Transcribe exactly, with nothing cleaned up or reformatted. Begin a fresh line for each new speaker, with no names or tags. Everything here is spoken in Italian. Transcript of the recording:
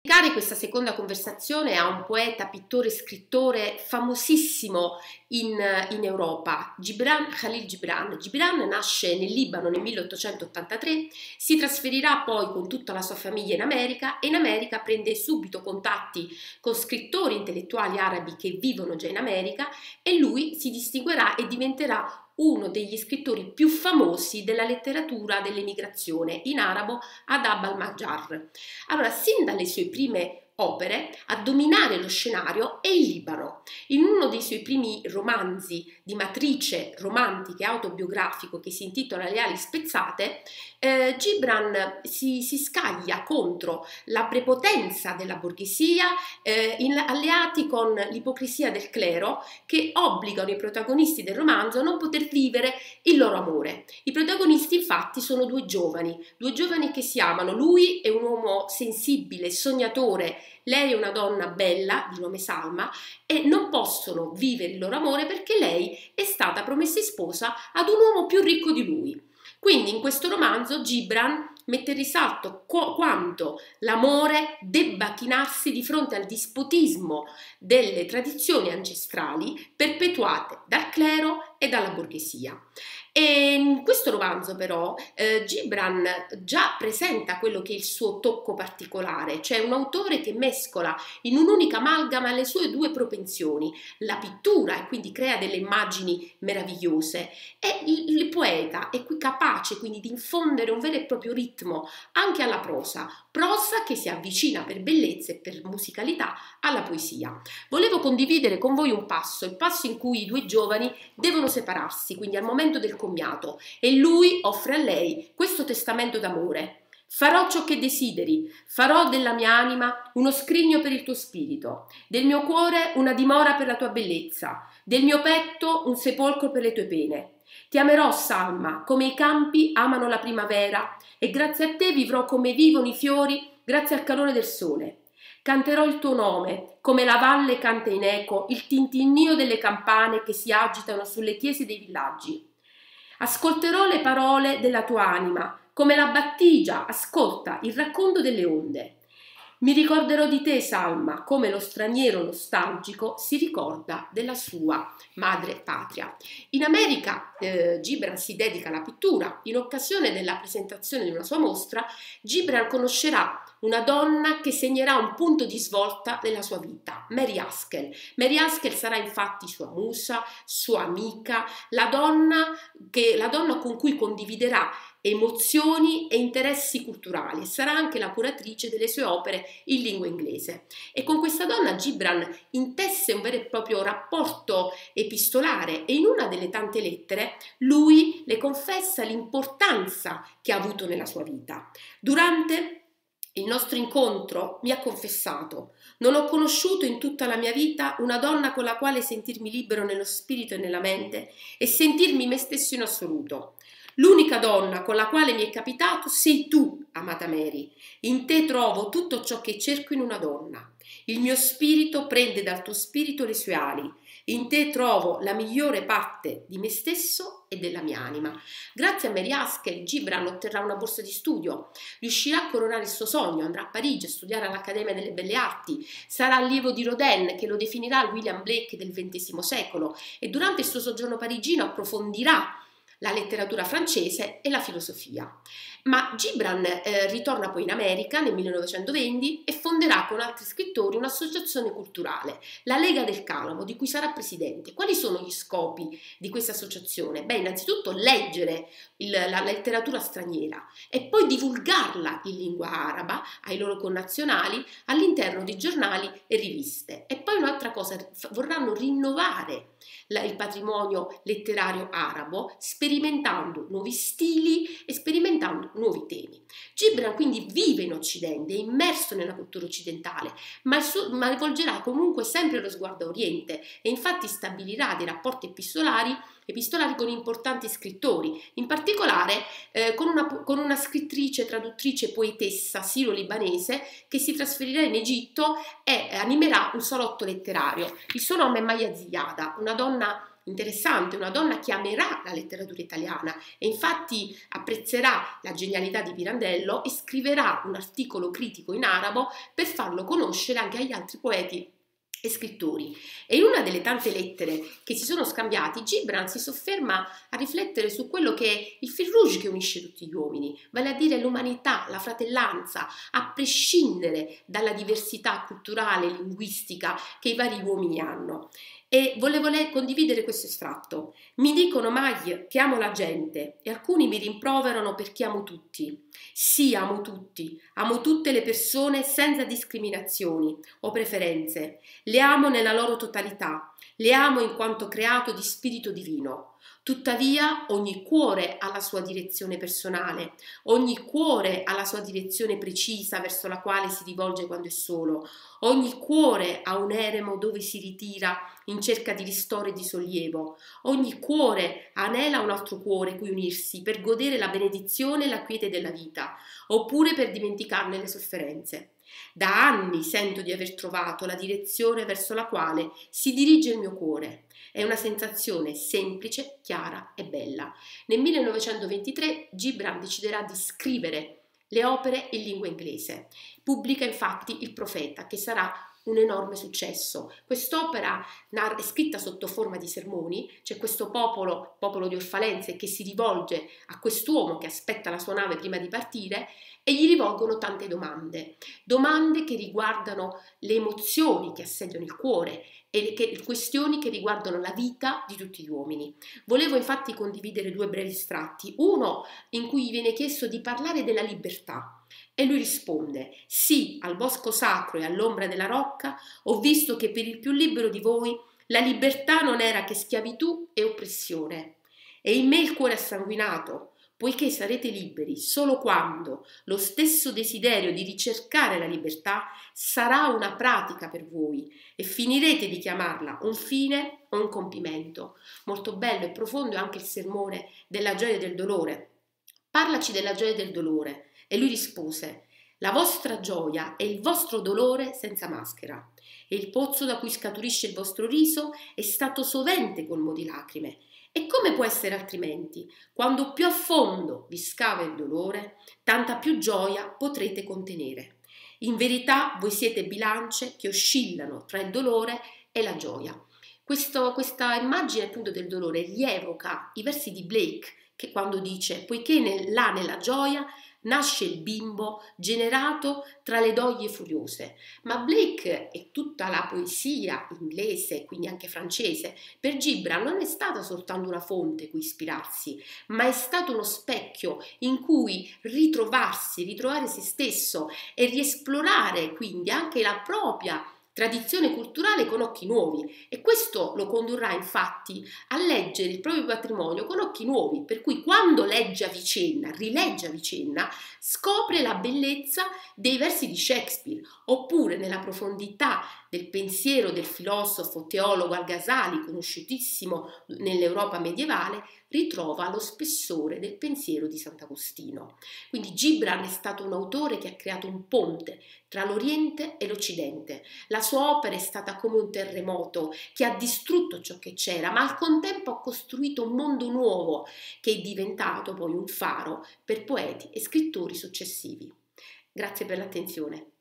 Dedicare questa seconda conversazione a un poeta, pittore, scrittore famosissimo in, in Europa, Gibran Khalil Gibran. Gibran nasce nel Libano nel milleottocentottantatré, si trasferirà poi con tutta la sua famiglia in America e in America prende subito contatti con scrittori intellettuali arabi che vivono già in America e lui si distinguerà e diventerà uno degli scrittori più famosi della letteratura dell'emigrazione in arabo, Adab al-Mahjar. Allora, sin dalle sue prime opere, a dominare lo scenario è il Libano. In uno dei suoi primi romanzi di matrice romantica e autobiografico che si intitola Le ali spezzate, eh, Gibran si, si scaglia contro la prepotenza della borghesia, eh, in, alleati con l'ipocrisia del clero che obbligano i protagonisti del romanzo a non poter vivere il loro amore. I protagonisti infatti sono due giovani, due giovani che si amano. Lui è un uomo sensibile, sognatore, lei è una donna bella di nome Salma e non possono vivere il loro amore perché lei è stata promessa in sposa ad un uomo più ricco di lui. Quindi in questo romanzo Gibran mette in risalto quanto l'amore debba chinarsi di fronte al dispotismo delle tradizioni ancestrali perpetuate dal clero e dalla borghesia. E in questo romanzo però eh, Gibran già presenta quello che è il suo tocco particolare, cioè un autore che mescola in un'unica amalgama le sue due propensioni, la pittura, e quindi crea delle immagini meravigliose, e il, il poeta è qui capace quindi di infondere un vero e proprio ritmo anche alla prosa, prosa che si avvicina per bellezza e per musicalità alla poesia. Volevo condividere con voi un passo, il passo in cui i due giovani devono separarsi, quindi al momento del commiato, e lui offre a lei questo testamento d'amore. Farò ciò che desideri, farò della mia anima uno scrigno per il tuo spirito, del mio cuore una dimora per la tua bellezza, del mio petto un sepolcro per le tue pene. Ti amerò, Salma, come i campi amano la primavera, e grazie a te vivrò come vivono i fiori, grazie al calore del sole. Canterò il tuo nome, come la valle canta in eco il tintinnio delle campane che si agitano sulle chiese dei villaggi. Ascolterò le parole della tua anima, come la battigia ascolta il racconto delle onde. Mi ricorderò di te, Salma, come lo straniero nostalgico si ricorda della sua madre patria. In America eh, Gibran si dedica alla pittura. In occasione della presentazione di una sua mostra, Gibran conoscerà una donna che segnerà un punto di svolta della sua vita, Mary Haskell. Mary Haskell sarà infatti sua musa, sua amica, la donna, che, la donna con cui condividerà emozioni e interessi culturali e sarà anche la curatrice delle sue opere in lingua inglese. E con questa donna Gibran intesse un vero e proprio rapporto epistolare e in una delle tante lettere lui le confessa l'importanza che ha avuto nella sua vita. Durante il nostro incontro mi ha confessato: non ho conosciuto in tutta la mia vita una donna con la quale sentirmi libero nello spirito e nella mente e sentirmi me stesso in assoluto. L'unica donna con la quale mi è capitato sei tu, amata Mary. In te trovo tutto ciò che cerco in una donna. Il mio spirito prende dal tuo spirito le sue ali. In te trovo la migliore parte di me stesso e della mia anima. Grazie a Mary Haskell, Gibran otterrà una borsa di studio, riuscirà a coronare il suo sogno, andrà a Parigi a studiare all'Accademia delle Belle Arti, sarà allievo di Rodin, che lo definirà il William Blake del ventesimo secolo, e durante il suo soggiorno parigino approfondirà la letteratura francese e la filosofia. Ma Gibran eh, ritorna poi in America nel millenovecentoventi e fonderà con altri scrittori un'associazione culturale, la Lega del Calamo, di cui sarà presidente. Quali sono gli scopi di questa associazione? Beh, innanzitutto leggere il, la letteratura straniera e poi divulgarla in lingua araba ai loro connazionali all'interno di giornali e riviste. E poi un'altra cosa, vorranno rinnovare la, il patrimonio letterario arabo sperimentando nuovi stili e sperimentando nuovi temi. Gibran quindi vive in Occidente, è immerso nella cultura occidentale, ma, il suo, ma rivolgerà comunque sempre lo sguardo a Oriente e infatti stabilirà dei rapporti epistolari epistolari con importanti scrittori, in particolare eh, con, una, con una scrittrice, traduttrice, poetessa siro-libanese che si trasferirà in Egitto e animerà un salotto letterario. Il suo nome è Maya Ziyada, una donna interessante, una donna che amerà la letteratura italiana e infatti apprezzerà la genialità di Pirandello e scriverà un articolo critico in arabo per farlo conoscere anche agli altri poeti e scrittori. E in una delle tante lettere che si sono scambiati, Gibran si sofferma a riflettere su quello che è il fil rouge che unisce tutti gli uomini, vale a dire l'umanità, la fratellanza, a prescindere dalla diversità culturale, linguistica che i vari uomini hanno. E volevo condividere questo estratto. Mi dicono mai che amo la gente e alcuni mi rimproverano perché amo tutti. Sì, amo tutti, amo tutte le persone senza discriminazioni o preferenze. Le amo nella loro totalità, le amo in quanto creato di spirito divino. Tuttavia ogni cuore ha la sua direzione personale, ogni cuore ha la sua direzione precisa verso la quale si rivolge quando è solo, ogni cuore ha un eremo dove si ritira in cerca di ristoro e di sollievo, ogni cuore anela un altro cuore cui unirsi per godere la benedizione e la quiete della vita, oppure per dimenticarne le sofferenze. Da anni sento di aver trovato la direzione verso la quale si dirige il mio cuore. È una sensazione semplice, chiara e bella. Nel millenovecentoventitré Gibran deciderà di scrivere le opere in lingua inglese. Pubblica infatti Il Profeta, che sarà un enorme successo. Quest'opera è scritta sotto forma di sermoni, c'è questo popolo, popolo di Orfalense, che si rivolge a quest'uomo che aspetta la sua nave prima di partire e gli rivolgono tante domande, domande che riguardano le emozioni che assediano il cuore e che, questioni che riguardano la vita di tutti gli uomini. Volevo infatti condividere due brevi estratti, uno in cui gli viene chiesto di parlare della libertà. E lui risponde: sì, al bosco sacro e all'ombra della rocca ho visto che per il più libero di voi la libertà non era che schiavitù e oppressione. E in me il cuore è sanguinato, poiché sarete liberi solo quando lo stesso desiderio di ricercare la libertà sarà una pratica per voi e finirete di chiamarla un fine o un compimento. Molto bello e profondo è anche il sermone della gioia e del dolore. Parlaci della gioia e del dolore. E lui rispose: la vostra gioia è il vostro dolore senza maschera, e il pozzo da cui scaturisce il vostro riso è stato sovente colmo di lacrime. E come può essere altrimenti? Quando più a fondo vi scava il dolore, tanta più gioia potrete contenere. In verità voi siete bilance che oscillano tra il dolore e la gioia. Questo, questa immagine appunto del dolore rievoca i versi di Blake, che quando dice: poiché nel, là nella gioia nasce il bimbo generato tra le doglie furiose. Ma Blake e tutta la poesia inglese, quindi anche francese, per Gibran non è stata soltanto una fonte cui ispirarsi, ma è stato uno specchio in cui ritrovarsi, ritrovare se stesso e riesplorare quindi anche la propria tradizione culturale con occhi nuovi, e questo lo condurrà infatti a leggere il proprio patrimonio con occhi nuovi, per cui quando legge Avicenna, rilegge Avicenna, scopre la bellezza dei versi di Shakespeare, oppure nella profondità del pensiero del filosofo teologo Al-Ghazali, conosciutissimo nell'Europa medievale, ritrova lo spessore del pensiero di Sant'Agostino. Quindi Gibran è stato un autore che ha creato un ponte tra l'Oriente e l'Occidente. La sua opera è stata come un terremoto che ha distrutto ciò che c'era, ma al contempo ha costruito un mondo nuovo che è diventato poi un faro per poeti e scrittori successivi. Grazie per l'attenzione.